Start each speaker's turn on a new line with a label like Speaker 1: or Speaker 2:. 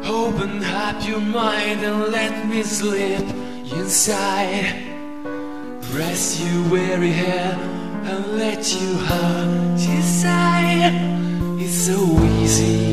Speaker 1: Open up your mind and let me slip inside. Rest your weary head and let your heart decide. It's so easy